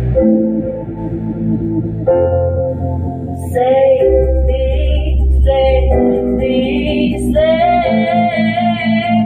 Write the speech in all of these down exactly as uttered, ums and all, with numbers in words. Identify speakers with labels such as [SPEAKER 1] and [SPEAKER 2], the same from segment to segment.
[SPEAKER 1] Save me, save me, save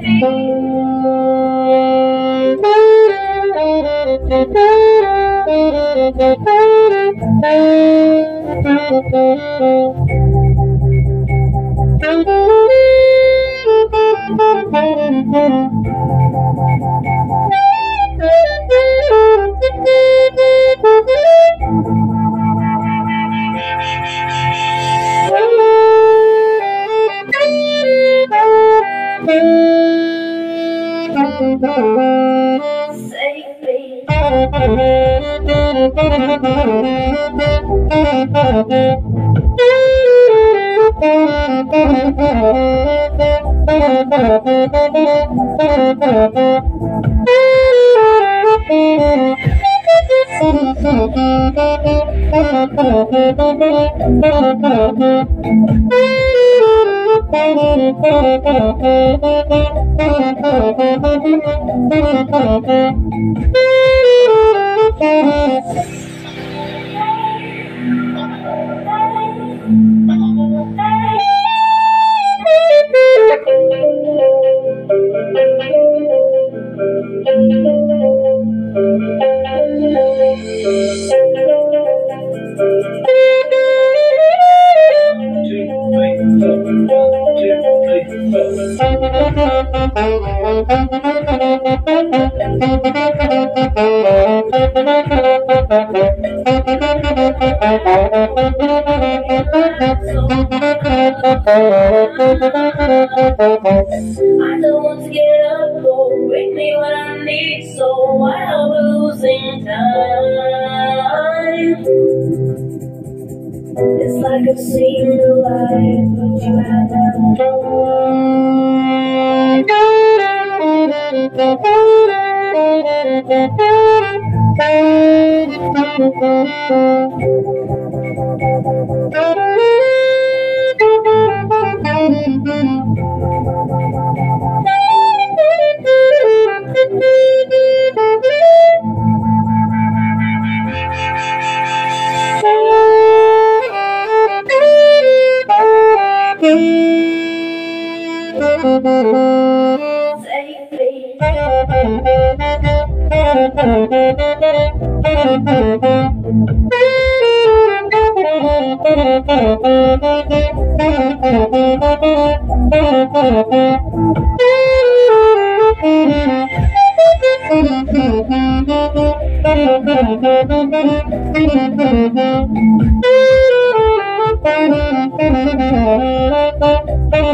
[SPEAKER 1] I don't want to get up, Lord, wake me when I need, so why are we losing time? It's like I've seen the light, but you haven't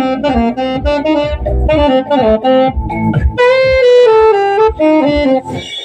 [SPEAKER 1] Thank you.